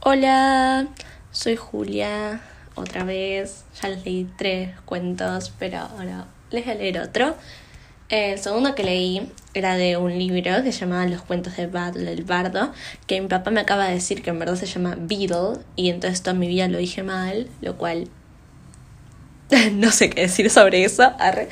Hola, soy Julia, otra vez. Ya les leí 3 cuentos, pero ahora les voy a leer otro. El segundo que leí era de un libro que se llamaba Los cuentos de Battle el Bardo, que mi papá me acaba de decir que en verdad se llama Beetle, y entonces toda mi vida lo dije mal, lo cual no sé qué decir sobre eso.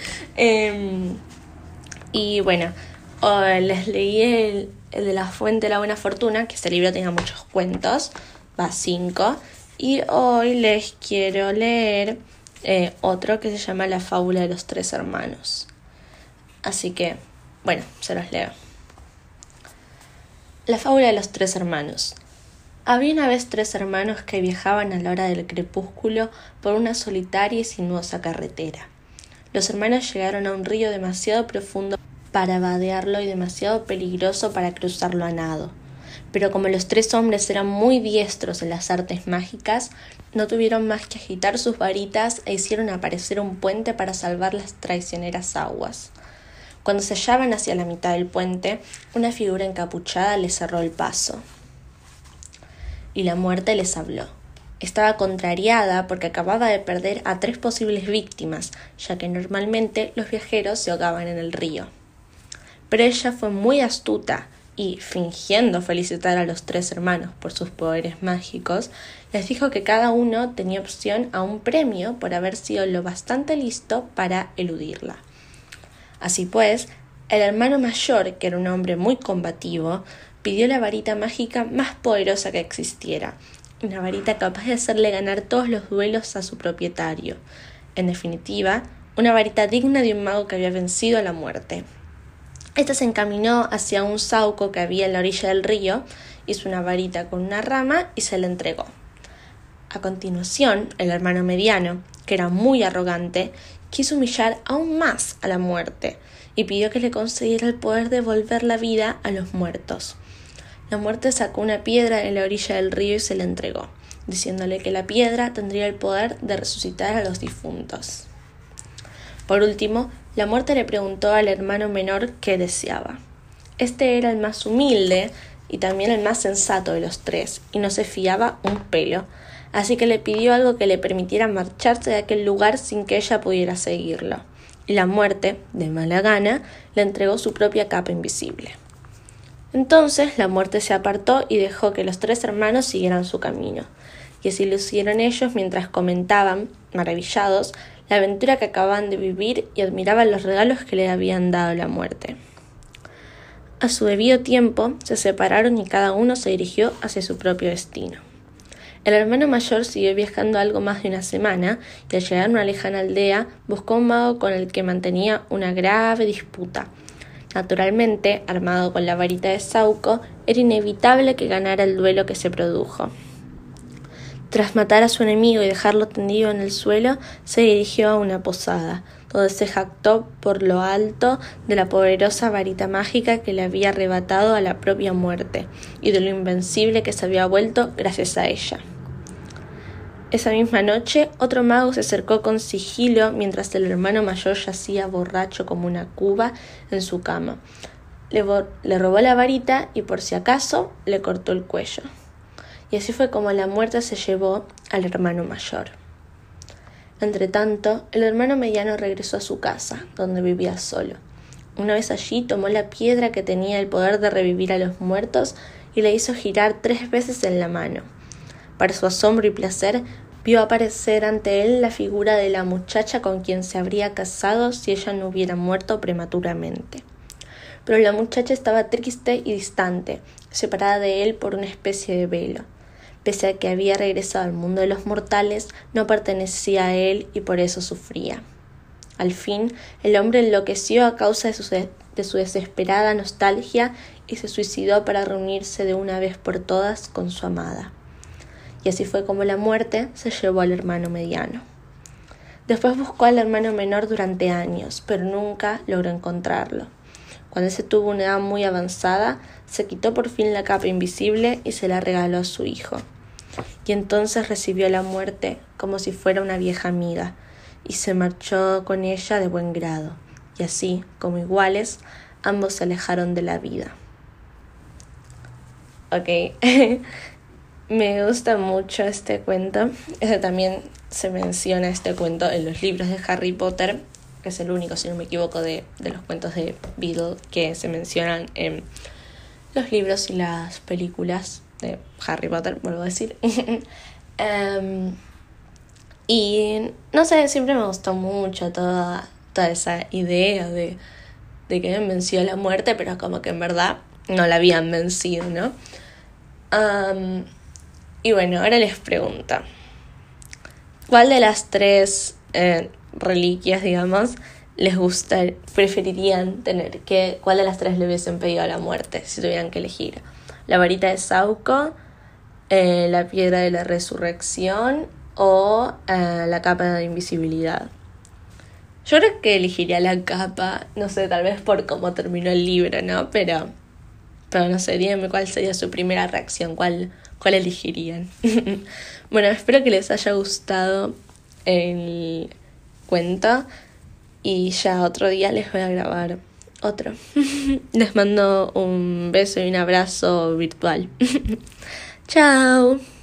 Y bueno, les leí el de La Fuente de la Buena Fortuna, que este libro tenía muchos cuentos, va 5, y hoy les quiero leer otro que se llama La Fábula de los 3 hermanos. Así que, bueno, se los leo. La Fábula de los 3 hermanos. Había una vez 3 hermanos que viajaban a la hora del crepúsculo por una solitaria y sinuosa carretera. Los hermanos llegaron a un río demasiado profundo para vadearlo y demasiado peligroso para cruzarlo a nado. Pero como los 3 hombres eran muy diestros en las artes mágicas, no tuvieron más que agitar sus varitas e hicieron aparecer un puente para salvar las traicioneras aguas. Cuando se hallaban hacia la mitad del puente, una figura encapuchada les cerró el paso. Y la muerte les habló. Estaba contrariada porque acababa de perder a 3 posibles víctimas, ya que normalmente los viajeros se ahogaban en el río. Pero ella fue muy astuta y, fingiendo felicitar a los 3 hermanos por sus poderes mágicos, les dijo que cada uno tenía opción a un premio por haber sido lo bastante listo para eludirla. Así pues, el hermano mayor, que era un hombre muy combativo, pidió la varita mágica más poderosa que existiera, una varita capaz de hacerle ganar todos los duelos a su propietario. En definitiva, una varita digna de un mago que había vencido a la muerte. Esta se encaminó hacia un sauco que había en la orilla del río, hizo una varita con una rama y se la entregó. A continuación, el hermano mediano, que era muy arrogante, quiso humillar aún más a la muerte y pidió que le concediera el poder de devolver la vida a los muertos. La muerte sacó una piedra en la orilla del río y se la entregó, diciéndole que la piedra tendría el poder de resucitar a los difuntos. Por último, la muerte le preguntó al hermano menor qué deseaba. Este era el más humilde y también el más sensato de los 3, y no se fiaba un pelo, así que le pidió algo que le permitiera marcharse de aquel lugar sin que ella pudiera seguirlo. Y la muerte, de mala gana, le entregó su propia capa invisible. Entonces la muerte se apartó y dejó que los 3 hermanos siguieran su camino, y así lo hicieron ellos mientras comentaban, maravillados, la aventura que acababan de vivir y admiraban los regalos que le habían dado la muerte. A su debido tiempo se separaron y cada uno se dirigió hacia su propio destino. El hermano mayor siguió viajando algo más de una semana y al llegar a una lejana aldea buscó un mago con el que mantenía una grave disputa. Naturalmente, armado con la varita de Sauco, era inevitable que ganara el duelo que se produjo. Tras matar a su enemigo y dejarlo tendido en el suelo, se dirigió a una posada, donde se jactó por lo alto de la poderosa varita mágica que le había arrebatado a la propia muerte, y de lo invencible que se había vuelto gracias a ella. Esa misma noche, otro mago se acercó con sigilo mientras el hermano mayor yacía borracho como una cuba en su cama. Le robó la varita y por si acaso le cortó el cuello. Y así fue como la muerte se llevó al hermano mayor. Entretanto, el hermano mediano regresó a su casa, donde vivía solo. Una vez allí tomó la piedra que tenía el poder de revivir a los muertos y la hizo girar 3 veces en la mano. Para su asombro y placer, vio aparecer ante él la figura de la muchacha con quien se habría casado si ella no hubiera muerto prematuramente. Pero la muchacha estaba triste y distante, separada de él por una especie de velo. Pese a que había regresado al mundo de los mortales, no pertenecía a él y por eso sufría. Al fin, el hombre enloqueció a causa de su desesperada nostalgia y se suicidó para reunirse de una vez por todas con su amada. Y así fue como la muerte se llevó al hermano mediano. Después buscó al hermano menor durante años, pero nunca logró encontrarlo. Cuando ese tuvo una edad muy avanzada, se quitó por fin la capa invisible y se la regaló a su hijo. Y entonces recibió la muerte como si fuera una vieja amiga, y se marchó con ella de buen grado. Y así, como iguales, ambos se alejaron de la vida. Ok. Me gusta mucho este cuento. También se menciona este cuento en los libros de Harry Potter, que es el único, si no me equivoco, de los cuentos de Beedle que se mencionan en los libros y las películas de Harry Potter, vuelvo a decir. Y no sé, siempre me gustó mucho toda esa idea de que habían vencido la muerte, pero como que en verdad no la habían vencido, ¿no? Y bueno, ahora les pregunto, ¿cuál de las tres reliquias, digamos, preferirían tener? ¿Cuál de las tres le hubiesen pedido a la muerte si tuvieran que elegir? ¿La varita de Sauco, la piedra de la resurrección o la capa de invisibilidad? Yo creo que elegiría la capa, no sé, tal vez por cómo terminó el libro, ¿no? Pero no sé, díganme cuál sería su primera reacción, cuál elegirían. Bueno, espero que les haya gustado el cuento y ya otro día les voy a grabar otro. Les mando un beso y un abrazo virtual. Chao.